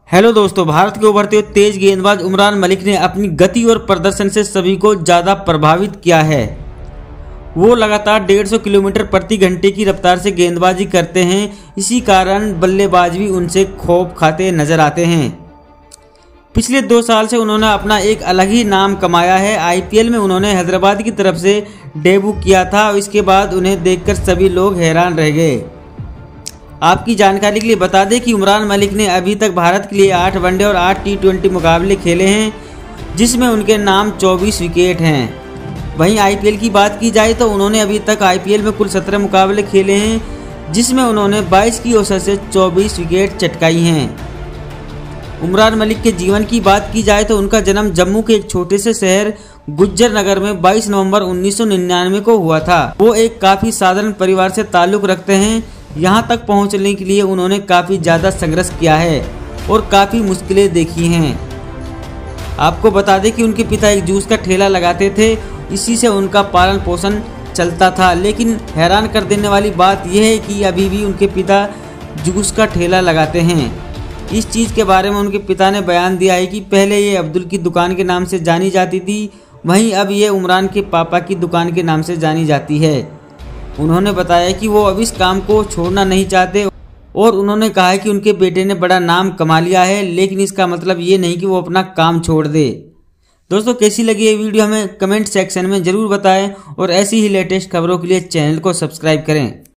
Hello दोस्तों, भारत के उभरते हुए तेज गेंदबाज उमरान मलिक ने अपनी गति और प्रदर्शन से सभी को ज़्यादा प्रभावित किया है। वो लगातार 150 किलोमीटर प्रति घंटे की रफ्तार से गेंदबाजी करते हैं। इसी कारण बल्लेबाज भी उनसे खौफ खाते नजर आते हैं। पिछले 2 साल से उन्होंने अपना एक अलग ही नाम कमाया है। आईपीएल में उन्होंने हैदराबाद की तरफ से डेब्यू किया था। इसके बाद उन्हें देखकर सभी लोग हैरान रह गए। आपकी जानकारी के लिए बता दें कि उमरान मलिक ने अभी तक भारत के लिए 8 वनडे और 8 टी20 मुकाबले खेले हैं, जिसमें उनके नाम 24 विकेट हैं। वहीं आईपीएल की बात की जाए तो उन्होंने अभी तक आईपीएल में कुल 17 मुकाबले खेले हैं, जिसमें उन्होंने 22 की औसत से 24 विकेट चटकाई हैं। उमरान मलिक के जीवन की बात की जाए तो उनका जन्म जम्मू के एक छोटे से शहर गुज्जर नगर में 22 नवंबर 1999 को हुआ था। वो एक काफ़ी साधारण परिवार से ताल्लुक़ रखते हैं। यहाँ तक पहुँचने के लिए उन्होंने काफ़ी ज़्यादा संघर्ष किया है और काफ़ी मुश्किलें देखी हैं। आपको बता दें कि उनके पिता एक जूस का ठेला लगाते थे, इसी से उनका पालन पोषण चलता था। लेकिन हैरान कर देने वाली बात यह है कि अभी भी उनके पिता जूस का ठेला लगाते हैं। इस चीज़ के बारे में उनके पिता ने बयान दिया है कि पहले ये अब्दुल की दुकान के नाम से जानी जाती थी, वहीं अब ये उमरान के पापा की दुकान के नाम से जानी जाती है। उन्होंने बताया कि वो अब इस काम को छोड़ना नहीं चाहते और उन्होंने कहा है कि उनके बेटे ने बड़ा नाम कमा लिया है, लेकिन इसका मतलब ये नहीं कि वो अपना काम छोड़ दे। दोस्तों, कैसी लगी ये वीडियो हमें कमेंट सेक्शन में ज़रूर बताएं और ऐसी ही लेटेस्ट खबरों के लिए चैनल को सब्सक्राइब करें।